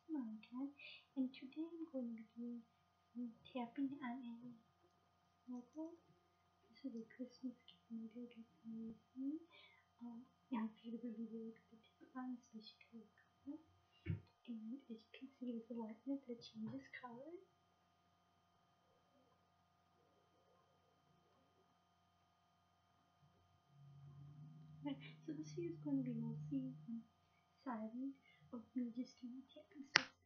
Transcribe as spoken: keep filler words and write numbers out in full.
Fatima again, and today I'm going to be doing some tapping on a snowball. This is a Christmas gift my dear gift from me. Um, and I figured it would be really good to tap on, especially color. And as you can see, there's a lightning that changes color. Right, so this here is going to be mostly um, silent of me just doing tapping stuff.